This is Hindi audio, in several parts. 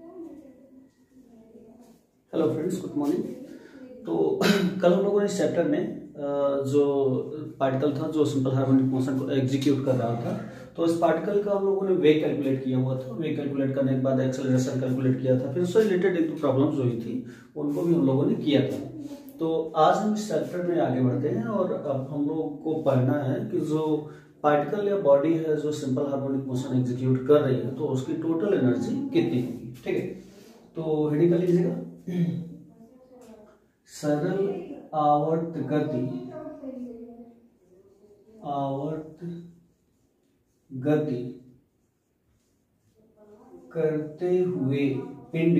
Hello friends, good morning. तो कल हम लोगों ने इस चैप्टर में जो पार्टिकल था जो सिंपल हार्मोनिक मोशन को एग्जीक्यूट कर रहा था, तो इस पार्टिकल का हम लोगों ने वेग कैलकुलेट किया हुआ था। वेग कैलकुलेट करने के बाद एक्सेलरेशन कैलकुलेट किया था, फिर उससे रिलेटेड एक दो प्रॉब्लम्स हुई थी, उनको भी हम लोगों ने किया था। तो आज हम इस चैप्टर में आगे बढ़ते हैं और अब हम लोग को पढ़ना है कि जो पार्टिकल या बॉडी है जो सिंपल हार्मोनिक मोशन एग्जीक्यूट कर रही है, तो उसकी टोटल एनर्जी कितनी होगी। ठीक है, तो हेडिंग कर लीजिएगा, सरल आवर्त गति करते हुए पिंड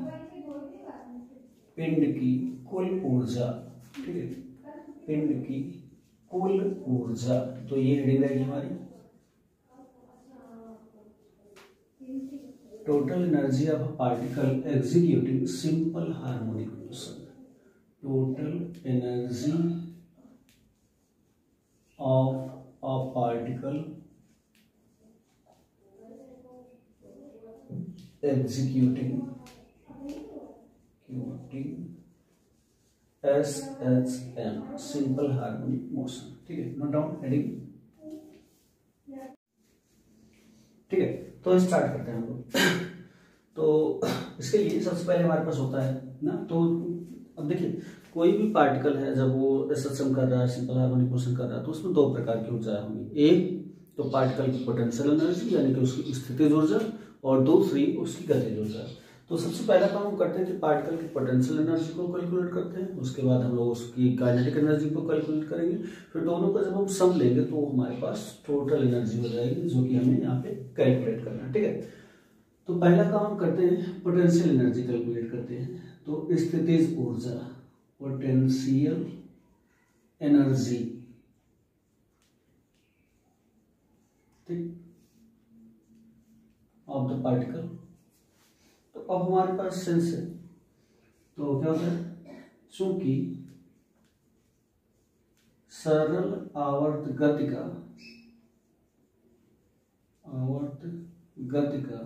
की कुल ऊर्जा। ठीक है, पिंड की कुल ऊर्जा, तो ये हेडिंग रहेगी हमारी total energy of a particle executing simple harmonic motion. Total energy of a particle executing SHM simple harmonic motion. ठीक है, नोट डाउन हेडिंग। ठीक है, तो स्टार्ट करते हैं हम लोग। तो इसके लिए सबसे पहले हमारे पास होता है ना, तो अब देखिए कोई भी पार्टिकल है जब वो SHM कर रहा है, सिंपल हार्मोनिक मोशन कर रहा है, तो उसमें दो प्रकार की ऊर्जा होंगी। एक तो पार्टिकल की पोटेंशियल एनर्जी यानी कि उसकी स्थितिज ऊर्जा, और दूसरी उसकी गतिज ऊर्जा। तो सबसे पहला काम हम करते हैं कि पार्टिकल की पोटेंशियल एनर्जी को कैलकुलेट करते हैं, उसके बाद हम लोग उसकी काइनेटिक एनर्जी को कैलकुलेट करेंगे, फिर दोनों का जब हम सम लेंगे तो हमारे पास टोटल एनर्जी हो जाएगी, जो कि हमें यहाँ पे कैलकुलेट करना है। ठीक है, तो पहला काम हम करते हैं पोटेंशियल एनर्जी कैलकुलेट करते हैं। तो स्थितिज ऊर्जा, पोटेंशियल एनर्जी, ठीक, ऑफ द पार्टिकल। तो अब हमारे पास सेंस है, तो क्या होता है, चूंकि सरल आवर्त गति का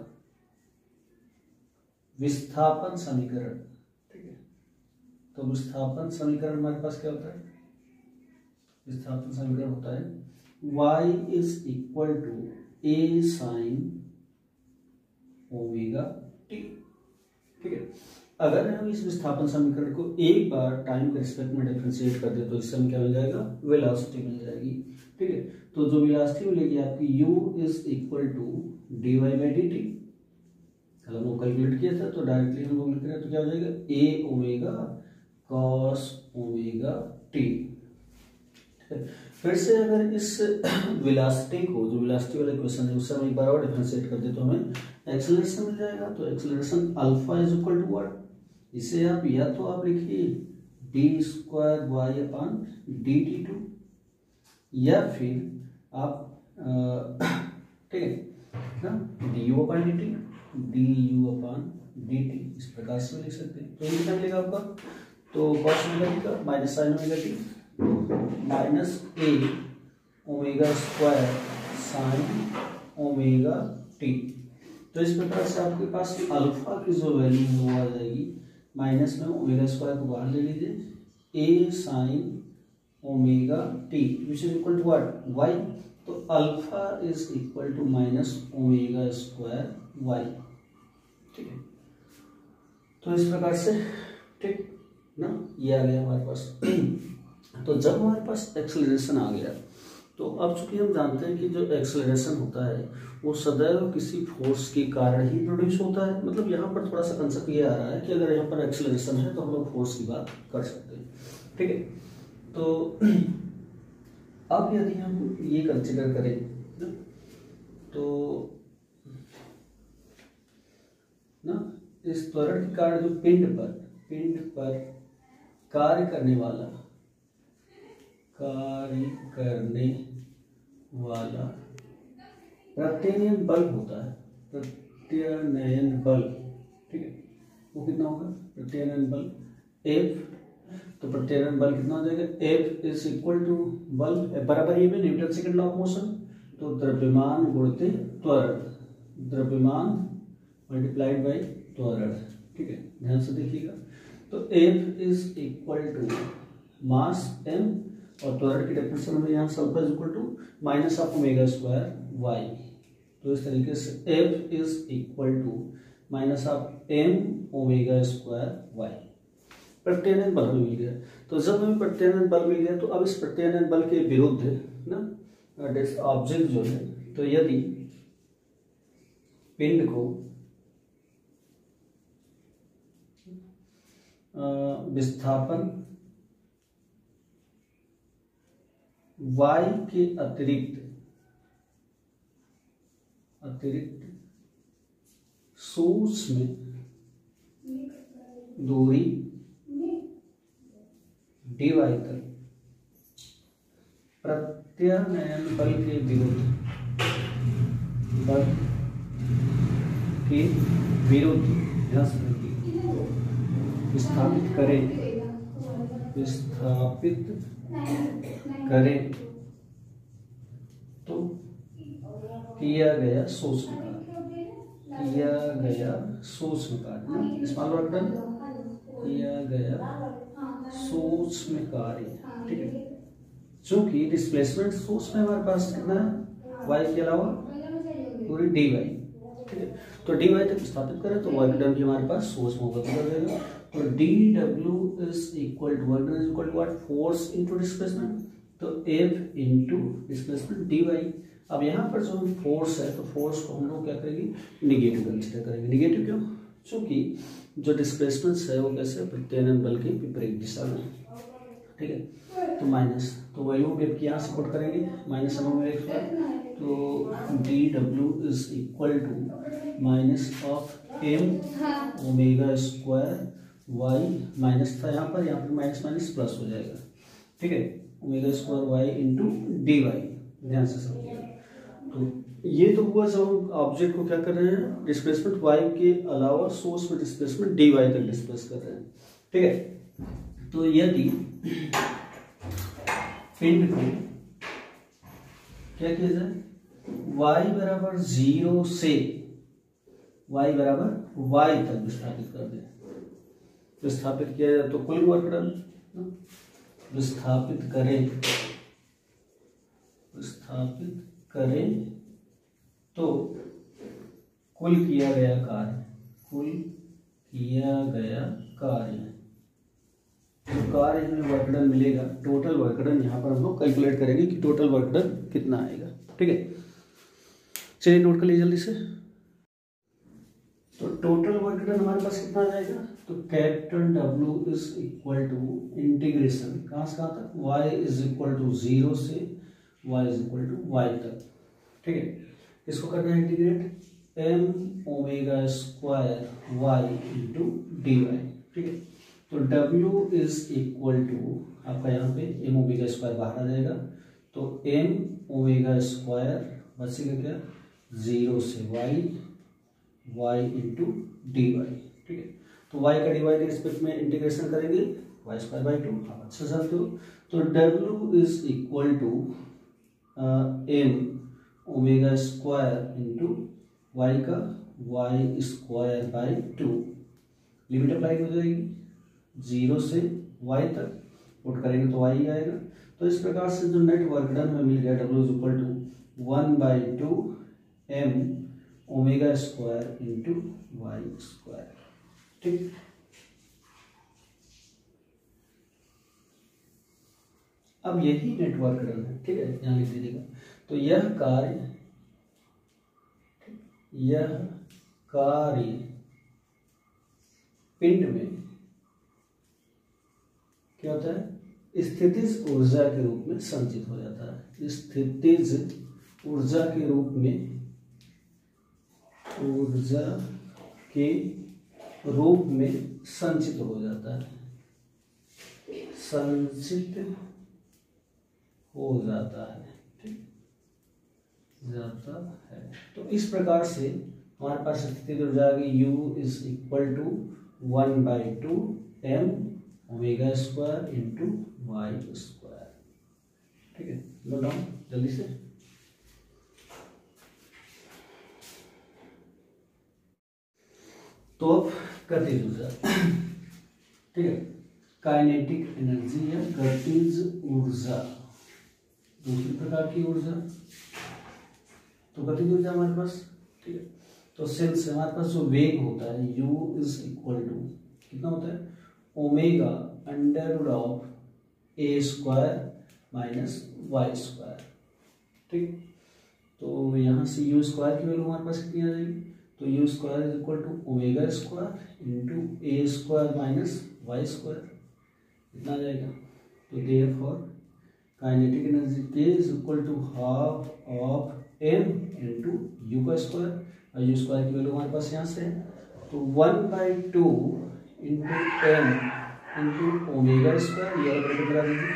विस्थापन समीकरण। ठीक है, तो विस्थापन समीकरण हमारे पास क्या होता है, विस्थापन समीकरण होता है y is equal to a sine omega t. ठीक है, अगर हम इस विस्थापन समीकरण को एक बार टाइम के रिस्पेक्ट में डिफरेंशिएट कर दे तो इससे हमें क्या मिल जाएगा, वेलोसिटी मिल जाएगी। ठीक है, तो जो वेलोसिटी मिलेगी आपकी u is equal to d y by d t. कल हम लोग कैलकुलेट किया था, तो डायरेक्टली हम लोग लिख रहे हैं, तो क्या हो जाएगा, a omega cos omega t. फिर से अगर इस वेलोसिटी को, जो वेलोसिटी वाला इक्वेशन है, उससे हम एक बार और डिफरेंशिएट कर दे तो हमें एक्सेलरेशन मिल जाएगा। तो acceleration alpha is equal to what, इसे आप या तो आप लिखिए d square y upon d t two, या फिर आप ठीक है ना, d u upon d t, d u upon d t, इस प्रकार से लिख सकते हैं। तो ये कितना मिलेगा आपका, तो कॉस ओमेगा टी का minus sine omega t minus a omega square sine omega t. तो इस प्रकार से आपके पास अल्फा की जो वैल्यू है वो आ जाएगी, माइनस में ओमेगा स्क्वायर को बाहर ले लीजिए, a sine omega t which is equal to what, y. तो alpha is equal to minus omega square y. ठीक है, तो इस प्रकार से, ठीक ना, ये आ गया हमारे पास। तो जब हमारे पास एक्सेलरेशन आ गया, तो अब चूंकि हम जानते हैं कि जो एक्सेलरेशन होता है वो सदैव किसी फोर्स के कारण ही प्रोड्यूस होता है। मतलब यहाँ पर थोड़ा सा कंसेप्ट ये आ रहा है कि अगर यहाँ पर एक्सेलरेशन है तो हम लोग फोर्स की बात कर सकते हैं। ठीक है, तो अब यदि हम ये कंसिडर करें तो ना, इस त्वरण के कारण जो पिंड पर कार्य करने वाला प्रत्यनयन बल होता है, प्रत्यनयन बल। ठीक है, वो कितना होगा, प्रत्यनयन बल F। तो प्रत्यनयन बल कितना हो जाएगा, F इज इक्वल टू बल बराबर ये Newton second law of motion. तो द्रव्यमान गुणित त्वरण, द्रव्यमान मल्टीप्लाइड बाई त्वरण, ठीक है, ध्यान से देखिएगा। तो F is equal to mass m और त्वरण की डेफिनेशन में यहाँ alpha is equal to minus of omega square y। तो इस तरीके से F is equal to minus of m omega square y। प्रत्यानयन बल हमें मिल गया। तो जब हमें प्रत्यानयन बल मिल गया तो अब इस प्रत्यानयन बल के विरुद्ध ना ऑब्जेक्ट जो है, तो यदि पिंड को विस्थापन y के अतिरिक्त सूक्ष्म दूरी dy तक प्रत्यानयन बल के विरुद्ध ध्यान से विस्थापित करें तो किया गया सूक्ष्म कार्य स्मॉल वर्क डन किया गया सूक्ष्म कार्य, ठीक है। चूंकि डिस्प्लेसमेंट सूक्ष्म है हमारे पास कितना है y के अलावा पूरी dy, ठीक है। तो dy तक स्थापित करें तो वर्क डन भी हमारे पास सूक्ष्म होगा तो कर देगा। तो dw is equal to work done is equal to what force into displacement, तो F इनटू डिस्प्लेसमेंट dy। अब यहाँ पर जो फोर्स है तो फोर्स को हम लोग क्या करेंगे निगेटिव कंसीडर करेंगे। निगेटिव क्यों? चूंकि जो डिस्प्लेसमेंट है वो कैसे प्रत्यानयन बल के विपरीत दिशा में, ठीक है। तो माइनस, तो वैल्यू वेव की यहाँ से पुट करेंगे माइनस तो dw is equal to minus of m omega square y, minus था यहाँ पर माइनस माइनस प्लस हो जाएगा, ठीक है, omega square y into d y. ध्यान से समझिएगा। तो ये तो हुआ जब हम ऑब्जेक्ट को क्या कर रहे हैं डिस्प्लेसमेंट y के अलावा सोर्स में डिस्प्लेसमेंट dy तक डिस्प्लेस कर रहे हैं, ठीक है। तो यदि पिंड को क्या किया जाए y बराबर 0 से y बराबर y तक विस्थापित कर दें, विस्थापित किया जाए तो कुल वर्क डन विस्थापित करें तो कुल किया गया कार्य तो कार्य हमें वर्क डन मिलेगा। टोटल वर्क डन यहाँ पर हम लोग कैलकुलेट करेंगे कि टोटल वर्क डन कितना आएगा, ठीक है। चलिए नोट कर लीजिए जल्दी से। तो टोटल वर्क डन हमारे पास कितना आ जाएगा, तो capital W is equal to integration कहाँ से कहाँ तक y इज इक्वल टू 0 से y is equal to y तक, ठीक है। इसको करना है integrate m omega square y into d y, ठीक है। तो W इज इक्वल टू आपका यहाँ पे m ओमेगा स्क्वायर बाहर आ जाएगा, तो m ओमेगा स्क्वायर बचेगा क्या 0 से y इंटू डी वाई, ठीक है। तो y का dy के रिस्पेक्ट में इंटीग्रेशन करेंगे y स्क्वायर बाई 2, आप अच्छे जानते हो। तो W is equal to m omega square into y का y square by 2, limit apply हो जाएगी 0 से y तक, पुट करेंगे तो y आएगा। तो इस प्रकार से जो नेट वर्क डन हमें मिल गया W is equal to 1/2 m omega square into y square, ठीक। अब यही नेटवर्क डन है, ठीक है, यहाँ लिख दीजिएगा। तो यह कार्य पिंड में क्या होता है स्थितिज ऊर्जा के रूप में संचित हो जाता है। स्थितिज ऊर्जा के रूप में संचित हो जाता है, ठीक जाता है। तो इस प्रकार से हमारे पास स्थिति ऊर्जा आ गई U is equal to 1/2 m omega square into y square, ठीक है। नोट डाउन जल्दी से। तो अब गतिज ऊर्जा, ठीक है, काइनेटिक एनर्जी या गतिज ऊर्जा, दूसरी प्रकार की ऊर्जा। तो गतिज ऊर्जा हमारे पास, ठीक है, तो सिंस हमारे पास जो वेग होता है u इज इक्वल टू कितना होता है, omega under root of a square minus y square, ठीक। तो यहाँ से यू स्क्वायर की वैल्यू हमारे पास कितनी आ जाएगी, तो u square is equal to omega square into a square minus y square, इतना आ जाएगा। तो therefore kinetic energy k is equal to half of m into u का स्क्वायर, और यू स्क्वायर की वैल्यू हमारे पास यहाँ से है, तो 1/2 into m into omega square, ये वाला करा दीजिए,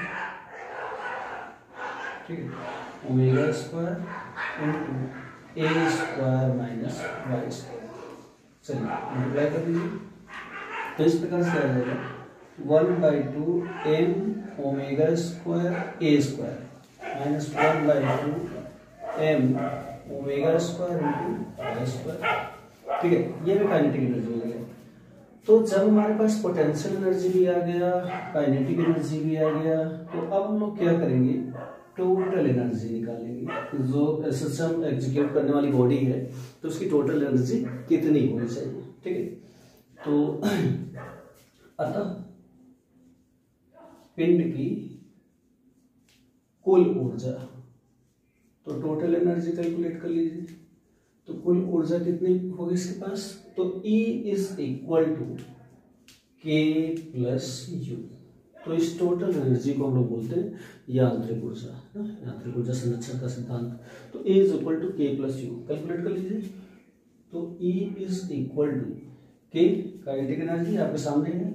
ठीक है, omega square into a square minus y square, चलिए मल्टीप्लाई कर दीजिए। तो इस प्रकार से आ जाएगा 1/2 m omega square a square minus 1/2 m omega square into y square, ठीक है, ये भी काइनेटिक एनर्जी हो गया। तो जब हमारे पास पोटेंशियल एनर्जी भी आ गया, काइनेटिक एनर्जी भी आ गया, तो अब हम लोग क्या करेंगे, टोटल एनर्जी निकालेंगे। जो सिस्टम एग्जीक्यूट करने वाली बॉडी है तो उसकी टोटल एनर्जी कितनी होनी चाहिए, ठीक है। तो अतः पिंड की कुल ऊर्जा, तो टोटल एनर्जी कैलकुलेट कर लीजिए, तो कुल ऊर्जा कितनी होगी इसके पास, तो E is equal to k plus u. तो इस टोटल एनर्जी को हम लोग बोलते हैं यांत्रिक ऊर्जा, यांत्रिक ऊर्जा संरक्षण का सिद्धांत। तो E is equal to k plus u, calculate कर लीजिए। तो E is equal to k, kinetic energy आपके सामने है,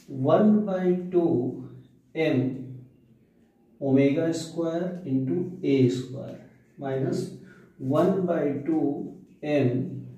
1/2 m omega square into a square minus 1/2 m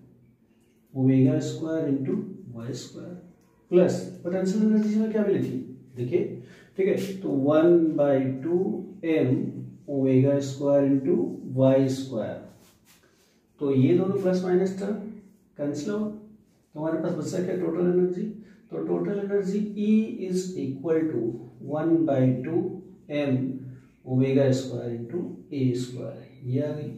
omega square into y square plus potential energy में क्या मिली थी, देखिए, ठीक है, तो 1/2 m omega square into y square, तो ये दोनों प्लस माइनस टर्म कैंसिल हो, तो हमारे पास बचा क्या, टोटल एनर्जी। तो total energy E is equal to 1/2 m omega square into a square, ये आ गई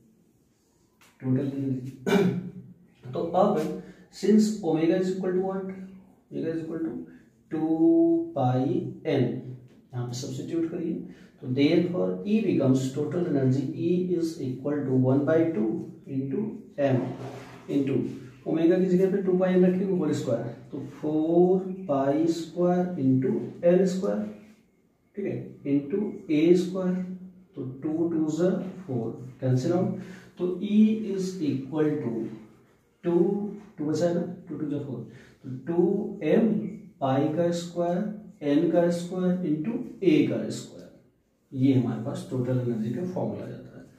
टोटल एनर्जी। तो अब since omega is equal to what, omega is equal to 2 πn, यहाँ पे सब्स्टिट्यूट करिए, तो therefore E becomes total energy E is equal to 1/2 into m into omega की जगह पे 2 πn रखेंगे होल स्क्वायर, तो 4 pi square into l square, ठीक है, इंटू ए स्क्वायर, तो 2 2 4 कैंसिल आउट, तो E इज इक्वल टू 2 बचा है ना, 2 2 4, तो 2m पाई का स्क्वायर एन का स्क्वायर इंटू ए का स्क्वायर, ये हमारे पास टोटल एनर्जी का फॉर्मूला जाता है।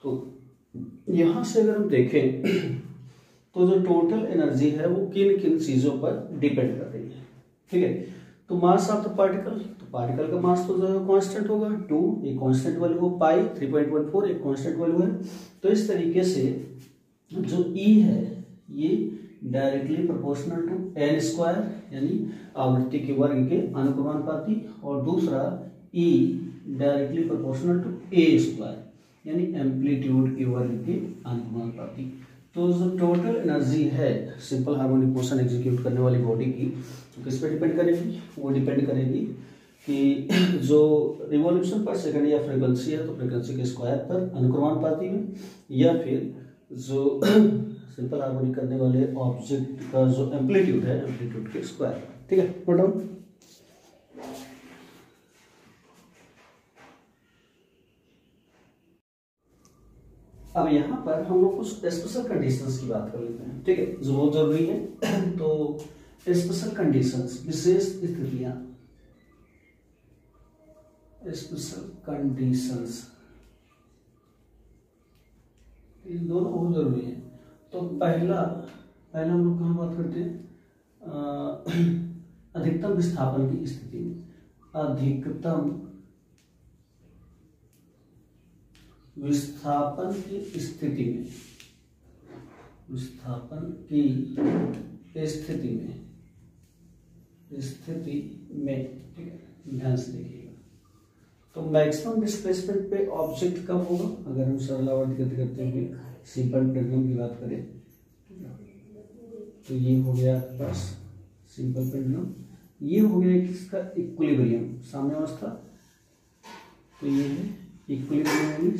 तो यहां से अगर हम देखें तो जो टोटल एनर्जी है वो किन किन चीजों पर डिपेंड कर रही है, ठीक है। तो मास ऑफ द पार्टिकल, तो पार्टिकल का मास तो जो है कांस्टेंट होगा 2, एक कांस्टेंट वैल्यू हो, पाई 3.14 एक कांस्टेंट वैल्यू है। तो इस तरीके से जो E है ये directly proportional to n square यानी आवृत्ति के वर्ग के अनुक्रमानुपाती, और दूसरा E directly proportional to a square यानी एम्पलीट्यूड के वर्ग के अनुक्रमानुपाती। तो जो टोटल एनर्जी है सिंपल हार्मोनिक मोशन एग्जीक्यूट करने वाली बॉडी की, तो किस पे डिपेंड करेगी, वो डिपेंड करेगी कि जो रिवॉल्यूशन पर सेकंड या फ्रीक्वेंसी है तो फ्रीक्वेंसी के स्क्वायर पर अनुक्रमानुपाती में, या फिर जो सिंपल हार्मोनिक करने वाले ऑब्जेक्ट का जो एम्पलीट्यूड है एम्पलीट्यूड के स्क्वायर, ठीक है, नोट डाउन। अब यहाँ पर हम लोग कुछ स्पेशल कंडीशंस की बात कर लेते हैं, ठीक है, जो बहुत जरूरी है। तो स्पेशल कंडीशंस, विशेष स्थितियां, स्पेशल कंडीशंस, ये दोनों बहुत जरूरी है। तो पहला हम लोग कहाँ बात करते हैं, अधिकतम विस्थापन की स्थिति में, अधिकतम विस्थापन की स्थिति में, विस्थापन की स्थिति में, ठीक है, ध्यान से देखिएगा। तो मैक्सिमम डिस्प्लेसमेंट पे ऑब्जेक्ट कब होगा, अगर हम सरलावर्त गति करते हुए सिंपल पेंडुलम की बात करें, तो ये हो गया आपके पास सिंपल पेंडुलम, ये हो गया किसका इक्विलिब्रियम, साम्यावस्था। तो ये है इक्विलिब्रियम यानी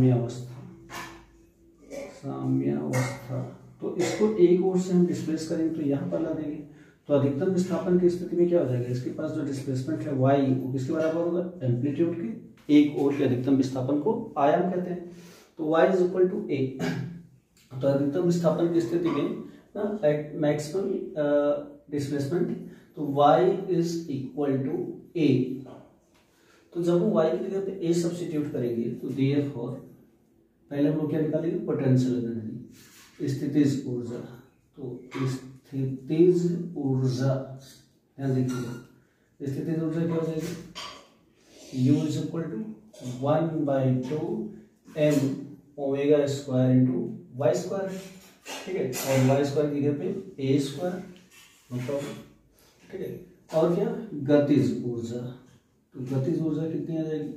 साम्यावस्था। तो इसको एक ओर से हम डिस्प्लेस करेंगे तो यहाँ पर ला देंगे, तो अधिकतम विस्थापन की स्थिति में क्या हो जाएगा, इसके पास जो डिस्प्लेसमेंट है y वो किसके बराबर होगा, एम्पलीट्यूड के एक ओर के अधिकतम विस्थापन को आयाम कहते हैं। तो y is equal to a। तो अधिकतम विस्थापन की स्थिति में एट मैक्सिमम डिस्प्लेसमेंट, तो y is equal to a। तो जब हम y की जगह पे a सब्स्टिट्यूट करेंगे तो देयरफॉर पहले हम लोग क्या निकालेंगे, पोटेंशियल एनर्जी, स्थितिज ऊर्जा। तो स्थितिज ऊर्जा, ध्यान देखिएगा, स्थितिज ऊर्जा क्या हो जाएगी, U is equal to 1/2 m omega square into y square, ठीक है, और वाई स्क्वायर की जगह पे a स्क्वायर, मतलब, ठीक है। और क्या, गतिज ऊर्जा, तो गतिज ऊर्जा कितनी आ जाएगी,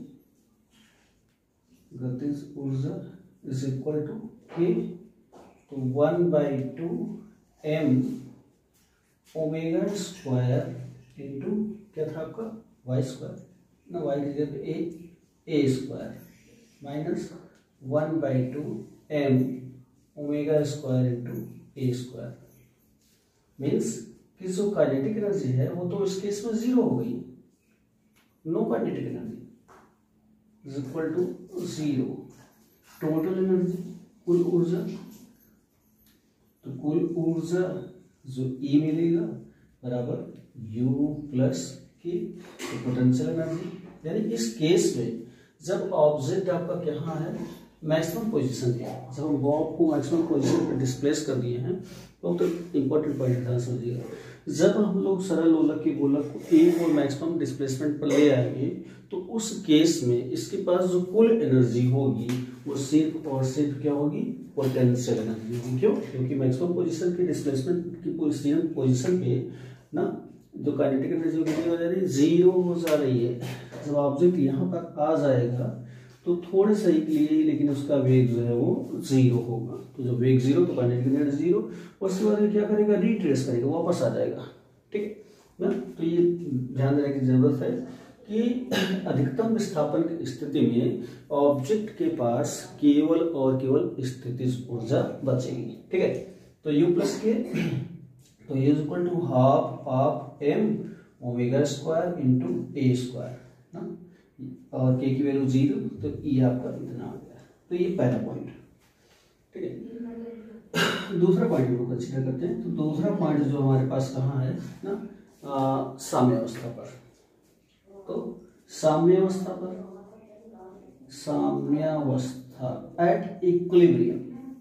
गतिज ऊर्जा इज इक्वल टू k, तो 1/2 m ओमेगा स्क्वायर इंटू क्या था आपका वाई स्क्वायर ना, वाई की जगह पे a square minus 1/2 m omega square into a square. Means कि जो काइनेटिक एनर्जी है वो तो इस केस में जीरो हो गई, no kinetic energy is equal to zero. Total energy, कुल ऊर्जा, तो कुल ऊर्जा जो E मिलेगा बराबर U प्लस की पोटेंशियल एनर्जी, यानी इस केस में जब ऑब्जेक्ट आपका क्या है मैक्सिमम पोजीशन पे, जब हम बॉब को मैक्सिमम पोजीशन पे डिस्प्लेस कर दिए हैं, तो इम्पोर्टेंट पॉइंट था समझिएगा, जब हम लोग सरल लोलक की गोलक को एक और मैक्सिमम डिस्प्लेसमेंट पर ले आएंगे तो उस केस में इसके पास जो कुल एनर्जी होगी वो सिर्फ और सिर्फ क्या होगी, पोटेंशियल एनर्जी होगी। क्यों, क्योंकि मैक्सिमम पोजीशन की डिस्प्लेसमेंट की पोजीशन पे ना जो काइनेटिक एनर्जी हो जा रही है जीरो हो जा रही है। जब ऑब्जेक्ट यहाँ पर आ जाएगा तो थोड़े सही के लिए, लेकिन उसका वेग जो है वो जीरो होगा। तो जब वेग जीरो तो काइनेटिक एनर्जी जीरो, और उसके बाद क्या करेगा, रिट्रेस करेगा, वापस आ जाएगा, ठीक है ना। तो ये ध्यान देने की जरूरत है कि अधिकतम विस्थापन की स्थिति में ऑब्जेक्ट के पास केवल और केवल स्थितिज ऊर्जा बचेगी, ठीक है। तो U प्लस के, तो ये is equal to half of m omega square into a square ना, और k की वैल्यू जीरो, तो E आपका इतना आ गया। तो ये पहला पॉइंट, ठीक है। दूसरा पॉइंट हम लोग कंसीडर करते हैं। तो दूसरा पॉइंट जो हमारे पास कहाँ है ना, साम्यावस्था पर। तो साम्यावस्था एट इक्विलिब्रियम,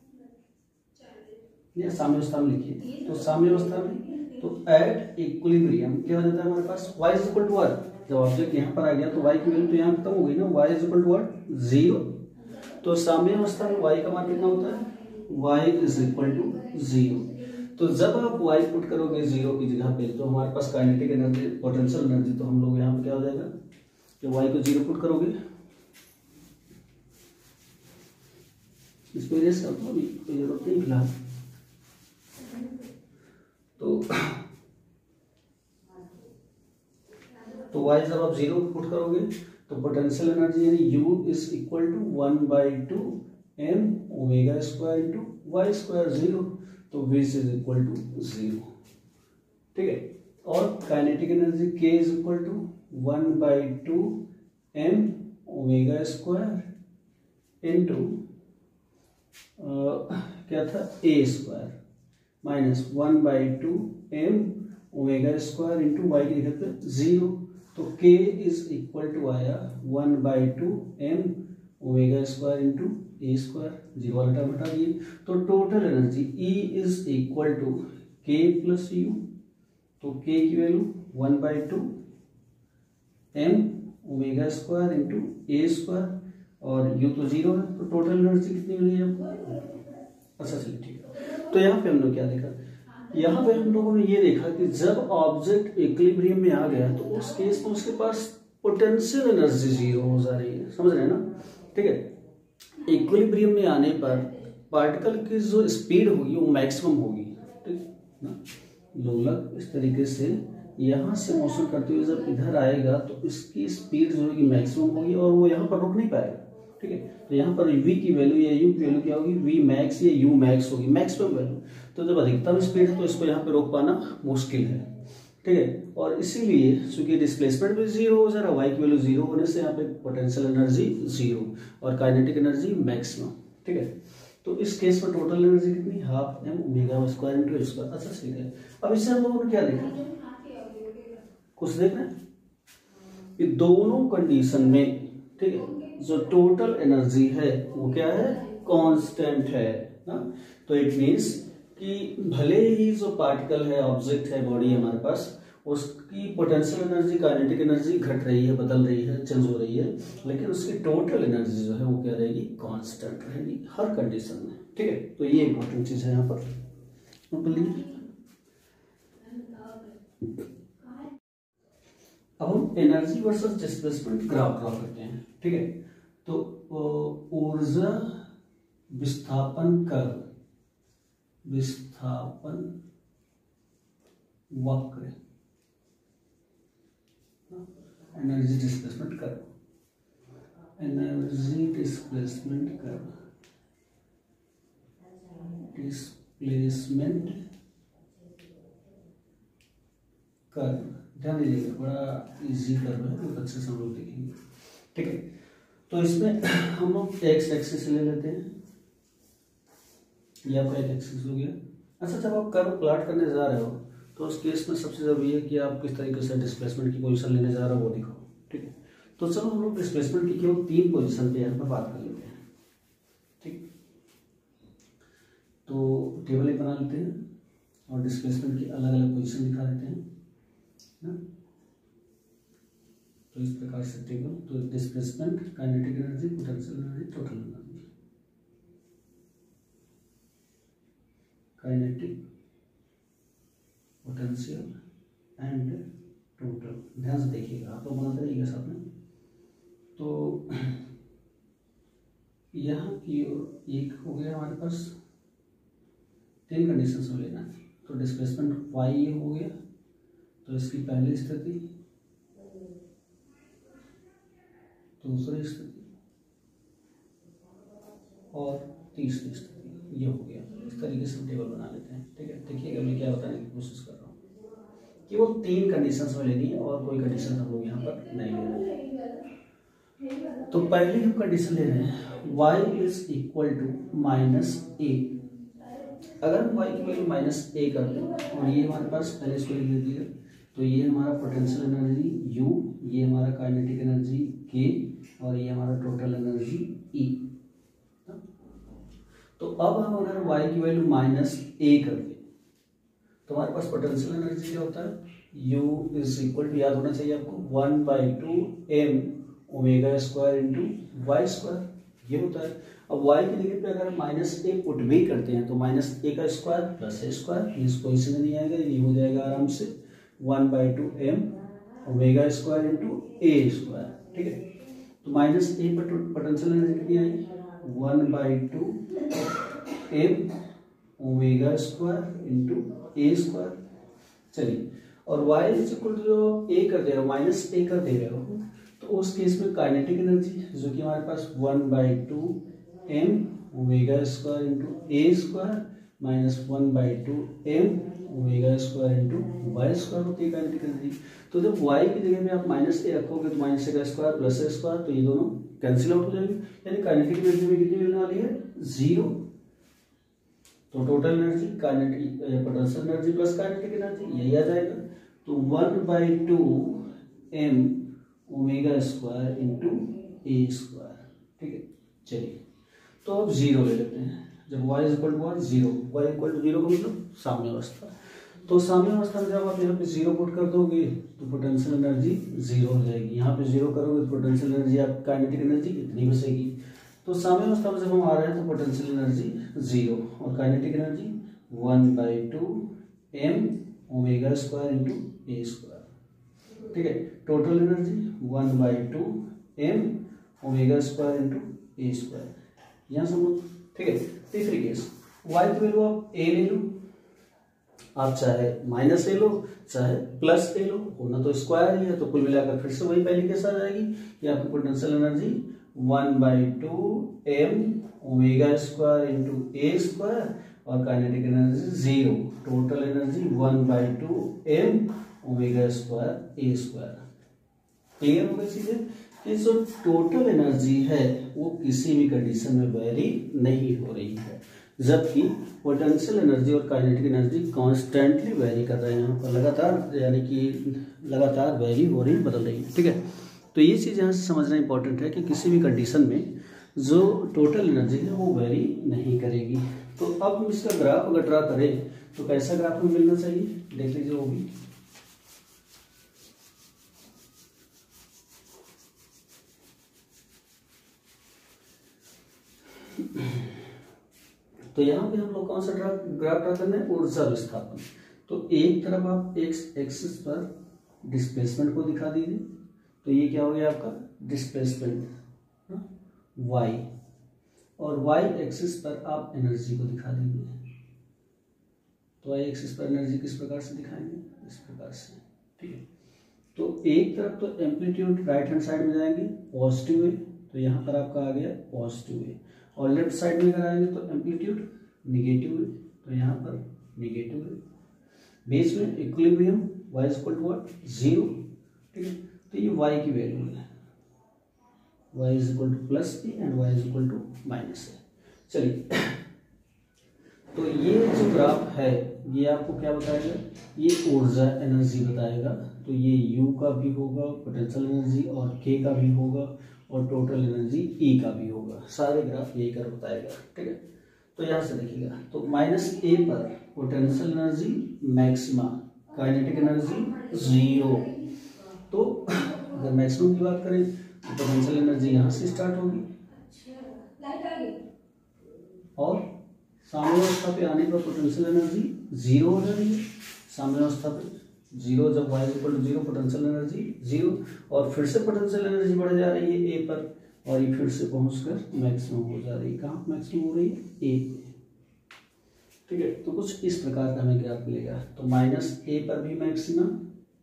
ये साम्यावस्था में लिखिए। तो साम्यावस्था में तो एट इक्विलिब्रियम क्या हो जाता है हमारे पास, y is equal to what, जब ऑब्जेक्ट यहाँ पर आ गया तो y की वैल्यू तो यहाँ खत्म हो गई ना, y is equal to what, zero. तो साम्यावस्था में y का मान कितना होता है, y is equal to zero. तो जब आप y पुट करोगे जीरो की जगह पे, तो हमारे पास काइनेटिक एनर्जी, पोटेंशियल एनर्जी, तो हम लोग यहाँ पे क्या हो जाएगा, जब y को जीरो पुट करोगे, इसको इरेज कर दो, अभी कोई जरूरत नहीं फिलहाल। तो y जब आप जीरो पुट करोगे तो पोटेंशियल एनर्जी यानी U is equal to 1/2 m omega square into y square, zero, तो v is equal to zero, ठीक है। और kinetic energy k is equal to 1/2 m omega square into क्या था a square minus 1/2 m omega square into y की जगह पे जीरो, तो k इज इक्वल टू आया 1/2 m omega square into a square, zero वाला टर्म हटा दिए। तो total energy E is equal to k plus u, तो k की value 1/2 m omega square into a square, और u तो जीरो है, तो टोटल एनर्जी कितनी मिली है आपको। अच्छा चलिए ठीक है। तो यहाँ पे हम लोग क्या देखा, यहाँ पे हम लोगों ने ये देखा कि जब ऑब्जेक्ट इक्विलिब्रियम में आ गया तो उस केस में उसके पास पोटेंशियल एनर्जी जीरो हो जा रही है, समझ रहे हैं ना, ठीक है। इक्विलिब्रियम में आने पर पार्टिकल की जो स्पीड होगी वो मैक्सिमम होगी, ठीक ना। लोलक इस तरीके से यहाँ से मोशन करते हुए जब इधर आएगा तो इसकी स्पीड जो होगी मैक्सिमम होगी और वो यहाँ पर रुक नहीं पाएगा, ठीक है। तो यहाँ पर v की वैल्यू या u की वैल्यू क्या होगी, v मैक्स या u मैक्स होगी, मैक्सिमम वैल्यू। तो जब अधिकतम स्पीड है तो इसको यहाँ पे रोक पाना मुश्किल है, ठीक है। और इसीलिए चूंकि डिस्प्लेसमेंट भी जीरो हो जा रहा है, y की वैल्यू जीरो होने से यहाँ पे पोटेंशियल एनर्जी जीरो और काइनेटिक एनर्जी मैक्सिमम, ठीक है। तो इस केस में टोटल एनर्जी कितनी, half m omega square into a square. अच्छा ठीक है, अब इससे हम लोगों ने क्या देखा, कुछ देख रहे हैं कि दोनों कंडीशन में, ठीक है, जो टोटल एनर्जी है वो क्या है, कांस्टेंट है ना। तो इट मीन्स कि भले ही जो पार्टिकल है, ऑब्जेक्ट है, बॉडी है हमारे पास, उसकी पोटेंशियल एनर्जी, काइनेटिक एनर्जी घट रही है, बदल रही है, चेंज हो रही है, लेकिन उसकी टोटल एनर्जी जो है वो क्या रहेगी, कांस्टेंट रहेगी हर कंडीशन में, ठीक है। तो ये इंपॉर्टेंट चीज है यहाँ पर। अब हम energy versus displacement graph draw करते हैं, ठीक है। तो ऊर्जा विस्थापन कर्व, विस्थापन वक्र, energy displacement curve, energy displacement curve, displacement curve, ध्यान दीजिएगा, बड़ा इजी कर्व है, बहुत अच्छे से हम लोग देखेंगे, ठीक है। तो इसमें हम लोग एक्स एक्सिस ले लेते हैं, या फिर एक्सिस हो गया। अच्छा, जब आप कर्व प्लॉट करने जा रहे हो तो उस केस में सबसे जरूरी है कि आप किस तरीके से डिस्प्लेसमेंट की पोजीशन लेने जा रहे हो वो दिखाओ, ठीक है। तो चलो हम लोग डिस्प्लेसमेंट की केवल 3 पोजीशन पे यहाँ पर बात कर लेते हैं, ठीक। तो टेबल एक बना लेते हैं और डिस्प्लेसमेंट की अलग अलग पोजीशन दिखा देते हैं ना। तो इस प्रकार से टेबल, तो displacement, kinetic energy, potential energy, total energy, kinetic, potential and total. ध्यान से देखिएगा, आप लोग बनाते रहिएगा साथ में। तो यहाँ की एक हो गया हमारे पास, 3 कंडीशन में लेना है। तो डिस्प्लेसमेंट y ये हो गया, तो इसकी पहली स्थिति, दूसरी स्थिति और तीसरी स्थिति, ये हो गया। इस तरीके से हम टेबल बना लेते हैं, ठीक है। देखिएगा मैं क्या बताने की कोशिश कर रहा हूँ, केवल 3 कंडीशंस में लेनी है और कोई कंडीशन हम लोग यहाँ पर नहीं ले रहे हैं। तो पहले हम कंडीशन ले रहे हैं y is equal to -a। अगर हम y की वैल्यू -a कर दें और ये हमारे पास पहले इसको लिख लीजिएगा, तो ये हमारा पोटेंशियल एनर्जी u, ये हमारा काइनेटिक एनर्जी k और ये हमारा टोटल एनर्जी E। तो अब हम अगर y की वैल्यू -a कर दें तो हमारे पास पोटेंशियल एनर्जी क्या होता है, u इज इक्वल टू, याद होना चाहिए आपको, 1/2 m omega square into y square, ये होता है। अब y की जगह पे अगर हम -a पुट भी करते हैं तो -a का स्क्वायर प्लस a स्क्वायर, इसको इसमें नहीं आएगा, ये हो जाएगा आराम से 1/2 m omega square into a square, ठीक है। तो -a पर पोटेंशियल एनर्जी कितनी आएगी, 1/2 m omega square into a square. चलिए, और y इज इक्वल टू जो a कर दे रहे हो, -a कर दे रहे हो, तो उस केस में काइनेटिक एनर्जी जो कि हमारे पास 1/2 m omega square into a square -1/2 m omega square into y square होती है काइनेटिक एनर्जी। तो जब y की जगह में आप -a रखोगे तो -a का स्क्वायर प्लस a स्क्वायर, तो ये दोनों कैंसिल आउट हो जाएंगे, यानी काइनेटिक एनर्जी में कितनी मिलने वाली है, 0। तो total energy, kinetic, potential energy plus kinetic energy, यही आ जाएगा। तो 1/2 m omega square into a square, ठीक है। चलिए, तो अब 0 ले लेते हैं। जब y is equal to 0, y equal to 0 का मतलब साम्य अवस्था। तो साम्य अवस्था में जब आप यहाँ पे 0 पुट कर दोगे तो पोटेंशियल एनर्जी 0 हो जाएगी। यहाँ पे 0 करोगे तो पोटेंशियल एनर्जी, आप काइनेटिक एनर्जी इतनी बचेगी। तो साम्य अवस्था में जब हम आ रहे हैं तो पोटेंशियल एनर्जी 0 और kinetic energy 1/2 m omega square into a square. ठीक है, total energy 1/2 m omega square into a square, यहाँ समझो। ठीक है, तीसरी केस, वाई की वैल्यू आप ए ले लो, आप चाहे माइनस ले लो चाहे प्लस ले लो, होना तो स्क्वायर ही है, तो कुल मिलाकर फिर से वही पहली केस आ जाएगी कि आपकी potential energy 1/2 m omega square into a square और kinetic energy 0, total energy 1/2 m omega square a square. Clear हो गई चीजें कि जो टोटल एनर्जी है वो किसी भी कंडीशन में वेरी नहीं हो रही है, जबकि पोटेंशियल एनर्जी और काइनेटिक एनर्जी कॉन्स्टेंटली वेरी कर रहे हैं यहाँ पर, लगातार, यानी कि लगातार वेरी हो रही, बदल रही है। ठीक है, तो ये चीज़ यहाँ से समझना इंपॉर्टेंट है कि किसी भी कंडीशन में जो टोटल एनर्जी है वो वेरी नहीं करेगी। तो अब हम इसका ग्राफ अगर ड्रा करें तो कैसा ग्राफ में मिलना चाहिए, देख लीजिए वो भी। तो यहाँ पे हम लोग कौन सा ग्राफ ड्रा करना है, ऊर्जा विस्थापन। तो एक तरफ आप एक्स एक्सिस पर डिस्प्लेसमेंट को दिखा दीजिए, तो ये क्या हो गया आपका डिस्प्लेसमेंट वाई, और वाई एक्सिस पर आप एनर्जी को दिखा दीजिए। तो वाई एक्सिस पर एनर्जी किस प्रकार से दिखाएंगे, इस प्रकार से। ठीक है, तो एक तरफ तो एम्पलीट्यूड राइट हैंड साइड में जाएंगे पॉजिटिव वे, तो यहाँ पर आपका आ गया पॉजिटिव वे, और लेफ्ट साइड में कराएंगे तो एम्पलीट्यूड निगेटिव वे, तो यहाँ पर निगेटिव वे, बीच में equilibrium y equal to what 0। ठीक है, तो ये y की वैल्यू है, y is equal to plus A and y is equal to minus A. चलिए, तो ये जो ग्राफ है ये आपको क्या बताएगा, ये ऊर्जा एनर्जी बताएगा। तो ये U का भी होगा पोटेंशियल एनर्जी, और K का भी होगा, और टोटल एनर्जी E का भी होगा। सारे ग्राफ यही कर बताएगा। ठीक है, तो यहाँ से देखिएगा, तो -A पर potential energy maxima, kinetic energy 0। तो अगर मैक्सिमम की बात करें तो पोटेंशियल एनर्जी यहाँ से स्टार्ट होगी, और साम्यावस्था पे आने पर पोटेंशियल एनर्जी 0 हो जाएगी। साम्यावस्था पे 0, जब y equal to 0 potential energy 0, और फिर से पोटेंशियल एनर्जी बढ़ जा रही है ए पर, और ये फिर से पहुंचकर मैक्सिमम हो जा रही है। कहाँ मैक्सिमम हो रही है, ए पे। ठीक है, तो कुछ इस प्रकार का हमें ग्राफ मिलेगा। तो -A पर भी मैक्सिमम,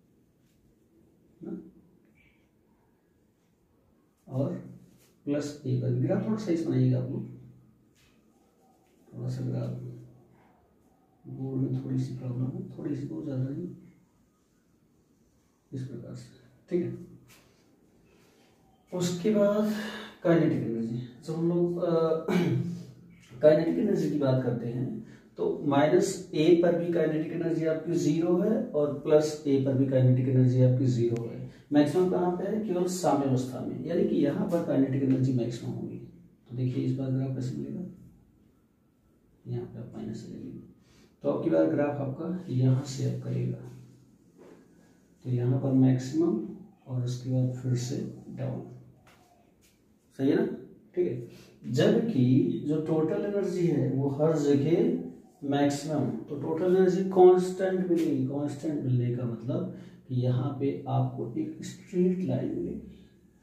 और +A पर भी। ग्राफ थोड़ा सही बनाइएगा आप लोग, थोड़ा सा ग्राफ बोर्ड में थोड़ी सी प्रॉब्लम है, थोड़ी सी, बहुत ज़्यादा नहीं, इस प्रकार से। ठीक है, उसके बाद काइनेटिक एनर्जी। जब हम लोग काइनेटिक एनर्जी की बात करते हैं तो -A पर भी काइनेटिक एनर्जी आपकी 0 है, और +A पर भी काइनेटिक एनर्जी आपकी 0 है। मैक्सिमम कहाँ पे है, केवल साम्यावस्था में, यानी कि यहाँ पर काइनेटिक एनर्जी मैक्सिमम होगी। तो देखिए इस बार ग्राफ कैसे मिलेगा, यहाँ पे आप माइनस से लेंगे, तो अब की बार ग्राफ आपका यहाँ से अप करेगा, तो यहाँ पर मैक्सिमम, और उसके बाद फिर से डाउन। सही है ना। ठीक है, जबकि जो टोटल एनर्जी है वो हर जगह मैक्सिमम, तो टोटल एनर्जी कांस्टेंट मिलेगी। कांस्टेंट मिलने का मतलब कि यहाँ पे आपको एक स्ट्रेट लाइन मिलेगी।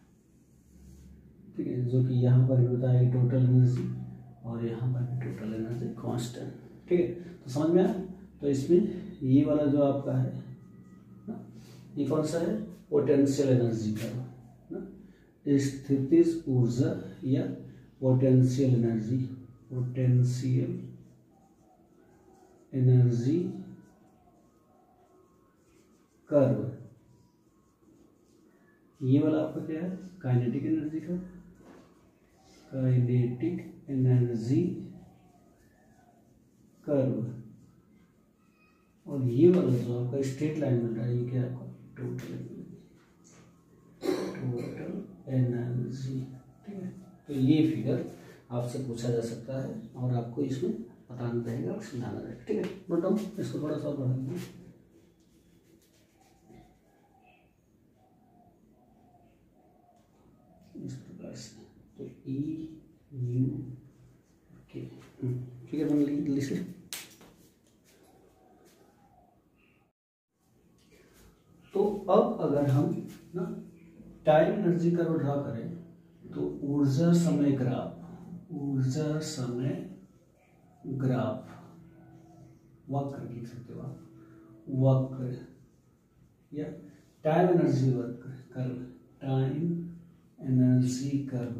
ठीक है, जो कि यहाँ पर भी बताएगी टोटल एनर्जी, और यहाँ पर भी टोटल एनर्जी कांस्टेंट। ठीक है, तो समझ में आया। तो इसमें ये वाला जो आपका है ना, ये कौन सा है, पोटेंशियल एनर्जी का ना, स्थितिज ऊर्जा या potential energy, potential energy curve. ये वाला आपका क्या है, काइनेटिक एनर्जी का, काइनेटिक एनर्जी कर्व, और ये वाला जो आपका स्ट्रेट लाइन मिल रहा है ये क्या है आपका टोटल एनर्जी। ठीक है, तो ये फिगर आपसे पूछा जा सकता है, और आपको इसमें बताना रहेगा और समझाना रहेगा। ठीक है, नोट डाउन, इसको थोड़ा सा बढ़ा दीजिए। इस प्रकार से, तो EU के फिगर बन ली जल्दी से। अगर हम ना टाइम एनर्जी कर्व ड्रा करें तो ऊर्जा समय ग्राफ वक्र लिख सकते हो आप, वक्र या time energy curve, time energy curve.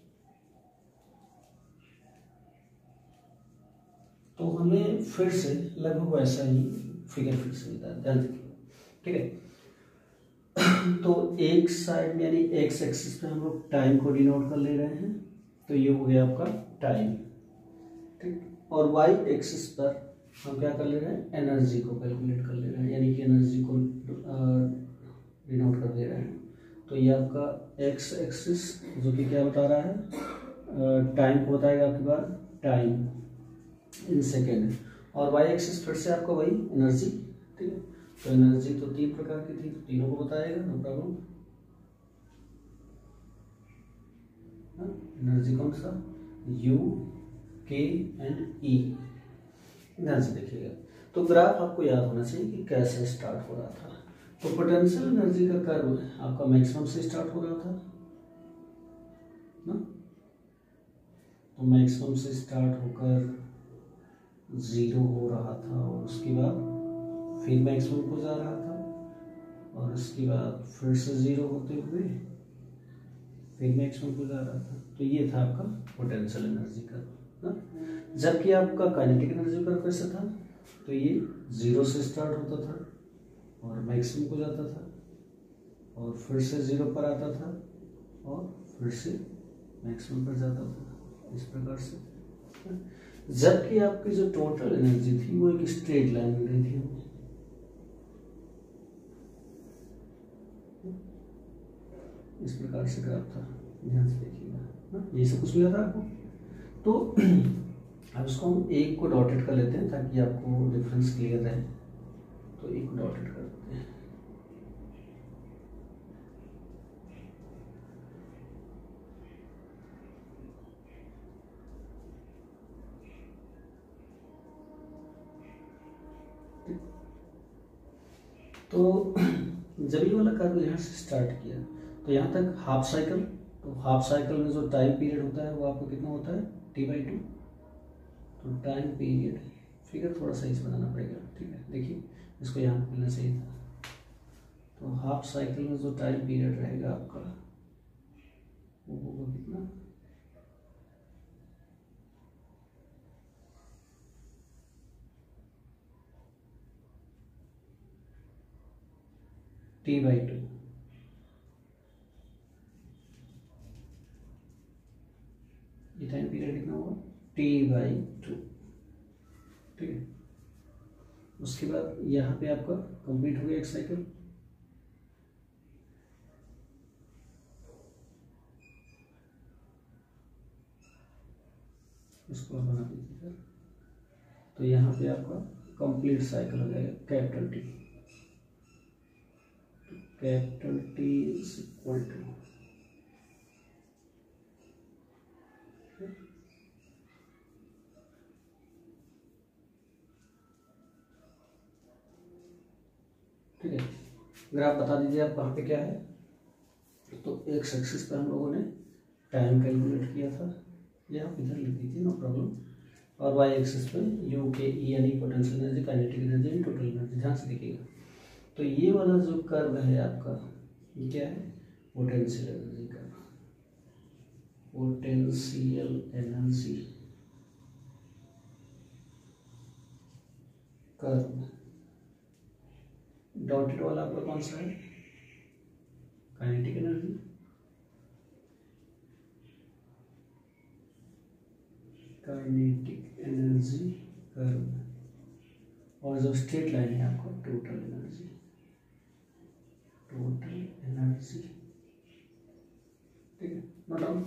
तो हमें फिर से लगभग वैसा ही फिगर फिर से मिलता है, ध्यान रखिए, ठीक है। तो एक साइड यानी एक्स एक्सिस पे हम लोग टाइम को डिनोट कर ले रहे हैं, तो ये हो गया आपका टाइम, ठीक। और वाई एक्सिस पर हम क्या कर ले रहे हैं, एनर्जी को कैलकुलेट कर ले रहे हैं, यानी कि एनर्जी को डिनोट कर दे रहे हैं। तो ये आपका एक्स एक्सिस जो कि क्या बता रहा है, टाइम को बताएगा आपके पास, टाइम इन सेकेंड, और वाई एक्सिस फिर से आपका वही एनर्जी, ठीक है। तो एनर्जी तो 3 प्रकार की थी, तो तीनों को बताएगा, नो प्रॉब्लम। एनर्जी कौन सा, यू, के एंड ई, ध्यान से देखिएगा। तो ग्राफ आपको याद होना चाहिए कि कैसे स्टार्ट हो रहा था। तो पोटेंशियल एनर्जी का कर्व आपका मैक्सिमम से स्टार्ट हो रहा था ना, तो मैक्सिमम से स्टार्ट होकर 0 हो रहा था, और उसके बाद फिर मैक्सिमम को जा रहा था, और उसके बाद फिर से 0 होते हुए फिर मैक्सिमम को जा रहा था। तो ये था आपका पोटेंशियल एनर्जी कर्व ना। जबकि आपका काइनेटिक एनर्जी कर्व कैसा था, तो ये 0 से स्टार्ट होता था और मैक्सिमम को जाता था, और फिर से 0 पर आता था और फिर से मैक्सिमम पर जाता था, इस प्रकार से। जबकि आपकी जो टोटल एनर्जी थी वो एक स्ट्रेट लाइन में गई थी, इस प्रकार से ग्राफ था, ध्यान से देखिएगा। ये सब कुछ मिला था आपको। तो अब इसको हम एक को डॉटेड कर लेते हैं ताकि आपको डिफरेंस क्लियर रहे। तो एक को डॉटेड कर देते हैं। तो जब ये वाला कर्व यहाँ से स्टार्ट किया तो यहाँ तक हाफ साइकिल, तो हाफ साइकिल में जो टाइम पीरियड होता है वो आपको कितना होता है, T/2। तो टाइम पीरियड फिगर थोड़ा सा इस बनाना पड़ेगा, ठीक है। देखिए इसको यहाँ पे मिलना चाहिए था। तो हाफ साइकिल में जो टाइम पीरियड रहेगा आपका वो होगा कितना, T/2। ये टाइम पीरियड कितना होगा, T/2, ठीक है। उसके बाद यहाँ पे आपका कंप्लीट हो गया एक साइकिल। इसको बना दीजिएगा। तो यहाँ पे आपका कंप्लीट साइकिल हो जाएगा capital T। Capital T is equal to, ठीक है। ग्राफ बता दीजिए आप कहाँ पे क्या है। तो एक्स एक्सिस पे हम लोगों ने टाइम कैलकुलेट किया था, ये आप इधर लिख दीजिए, नो प्रॉब्लम। और वाई एक्सिस पे यू के ई यानी potential energy, kinetic energy and total energy, ध्यान से देखिएगा। तो ये वाला जो कर्व है आपका, ये क्या है, potential energy curve, potential energy curve. Dotted वाला आपका कौन सा है, kinetic energy, kinetic energy curve. और जो स्ट्रेट लाइन है आपका टोटल एनर्जी, टोटल एनर्जी, ठीक है। Note down.